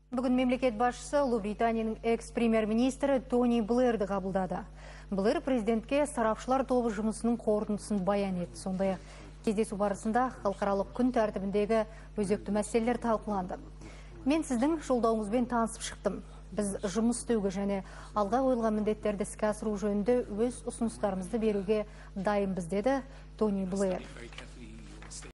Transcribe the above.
Бүгін мемлекет басшысы Ұлыбританияның экс-премьер-министрі Тони Блэрді қабылдады. Блэр президентке сарапшылар тобы жұмысының қорытындысын баян етті. Сондай-ақ кездесу барысында халықаралық күн тәртібіндегі өзекті мәселелер талқыланды. Мен сіздің жолдауыңызбен танысып шықтым. Біз жұмыс істеуге және алға қойылған міндеттерді іске асыру жөнінде өз ұсыныстарымызды беруге дайынбыз, деді Тони Блэр.